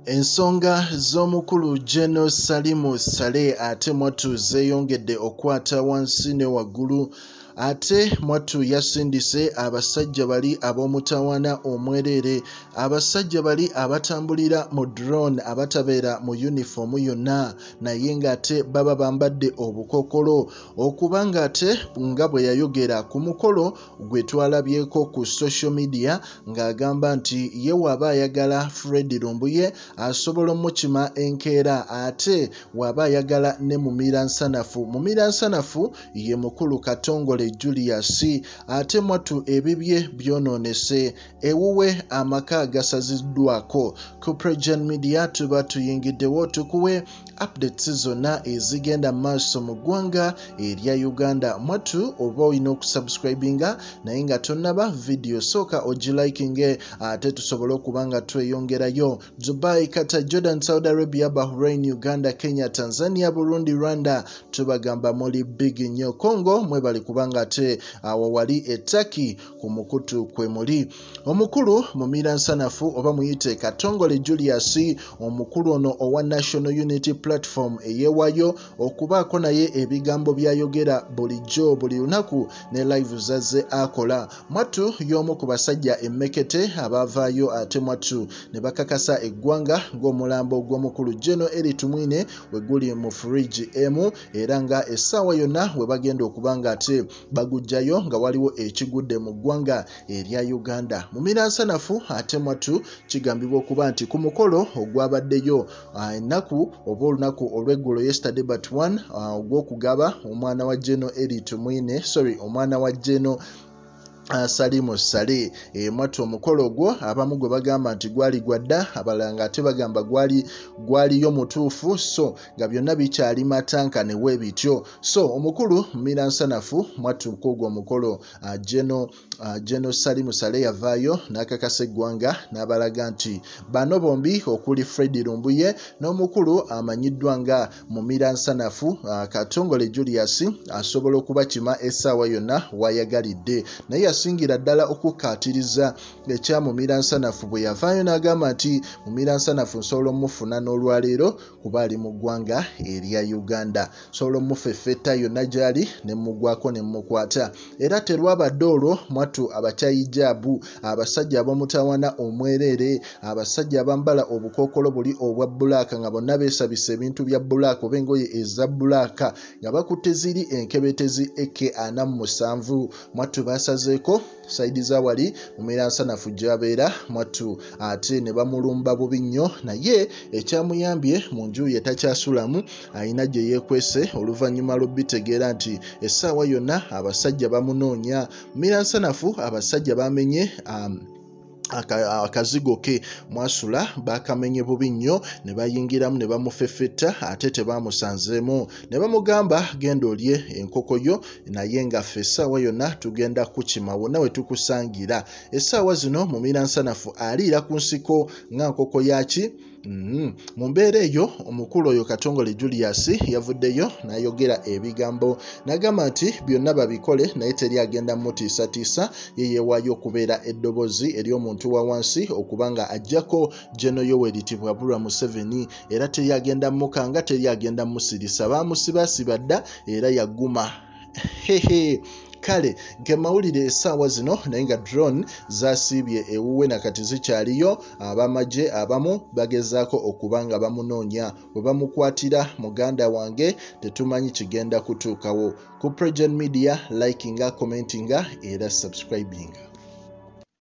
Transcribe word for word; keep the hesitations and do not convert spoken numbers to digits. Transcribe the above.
Ensonga z'omukulu Gen Salim Saleh ate mwattu zeeyongedde okwata wansi ne waggulu. Ate mwattu yasindise abasajja bali ab'omutawaana omwereere, abasajja bali abatambulira mu drone abatabeera mu uniform yonna naye ng'ate baba bambadde obukokolo, okuba ng'ate nga bwe yayogera ku mukolo gwe twalabyeko ku social media ng'agamba nti ye waba ayagala Fred Lumbuye asobola omukima enkeera, ate waba ayagala ne mumira nsanafu. Mumira nsanafu ye mukulu katongole Julius, ate mwattu ebibye byonoonese, ewuwe amaka agasaziddwako. Ku PROJOURN Media tuba tuyingiddewo tukuwe updates zonna ezigenda maaso mu ggwanga erya Uganda. Mwattu oba olina okusubscribinga naye nga tonnaba video sooka ogilikinge ate tusobole okuba nga tweyongerayo. Dubai, Qatar, Jordan, Saudi Arabia, Bahrain, Uganda, Kenya, Tanzania, Burundi, Rwanda tubagamba muli big nnyo. Congo mwebali kubanga ate awo wali ettaki ku mukutu kwe muli. Omukulu mumira nsanafu oba muyite katongole Julius, omukulu ono owa National Unity Platform eyewayo okubaako naye ebigambo byayogera bulijjo buli lunaku ne live zazze akola. Mwattu y'omu ku basajja emmekete abavaayo ate mwattu ne bakakasa eggwanga ng'omulambo gw'omukulu Gen Eritumwine we guli mu fridge emu, era nga essaawa yonna we bagenda okuba nga ate bagujjayo nga waliwo ekigudde mu ggwanga erya Uganda. Mumira nsanafu ate mwattu kigambibwa okuba nti ku mukolo ogwabaddeyo ennaku oba olunaku olw'eggulo yesterday but one ogw'okugaba omwana wa Gen Eritumwine sorry omwana wa Gen Uh, Salim Saleh. E, mwattu omukolo ogwo abamu gwe bagamba nti gwali gwadda, abalala nga ate bagamba gwali gwaliyo mutuufu, so nga byonna bikyali matanka ne weebityo. So omukulu mumira nsanafu mwattu kwogwo omukolo uh, Gen uh, Gen Salim Saleh yavaayo n'akakasa eggwanga n'abalaga nti bano bombi okuli Fred Lumbuye n'omukulu amanyiddwa nga mumira nsanafu uh, katongole Julius asobola okubakima essaawa yonna wayagalidde. Naye asingira ddala okukkaatiriza ekya mumira nsanafu bwe yavaayo n'agamba nti mumira nsanafu nsobola omufuna n'olwaleero kuba ali mu ggwanga erya Uganda, nsobola omufeffetta yonna gy'ali ne mugwako ne mukwata. Era terwabadde olwo mwattu abakyayijaabu, abasajja ab'omutawaana omwereere, abasajja abambala obukookolo buli obwa bbulaaka nga bonna beesabisa ebintu bya bbulaaka oba engoye eza bbulaaka nga bakutte ziri enkebetezi A K ana mu musanvu. Mwattu baasazeeko saidi za wali mumira nsanafu gy'abeera mwattu ate ne bamulumba bubi nnyo, naye ekyamuyambye mu nju ye takyasulamu, ayina gye yeekwese oluvannyuma lw'obbitegeera nti essaawa yonna abasajja bamunoonya. Mumira nsanafu abasajja bamenye um, akazigo ke mwasula bakamenye bubi nnyo ne bayingiramu ne bamufeffetta ate tebamusanzeemu ne bamugamba genda olye enkoko yo, naye nga ffe essaawa yonna tugenda kukima wonna we tukusangira. Essaawa zino mumira nsanafu aliira ku nsiko nga nkoko yaki. Mm-hmm. Mu mbeera eyo omukulu oyo katongole Julius yavuddeyo n'ayogera ebigambo n'agamba nti byonna babikole naye teri agenda mutiisatiisa, ye yeewaayo okubeera eddoboozi eri omuntu wa wansi okubanga ajjako Gen Yoweri Museveni, era teri agenda mukanga, teri agenda musirisa, baamusibaasiba dda era yaguma. Hehe. Kale nke mawulire essaawa zino naye nga drone zaasiibye ewuwe nakati zikyaliyo, abamagye abamu bagezaako okuba nga bamunoonya. Bwe bamukwatira muganda wange tetumanyi kigenda kutuukawo. Ku PROJOURN Media likinga, commentinga era subscribinga.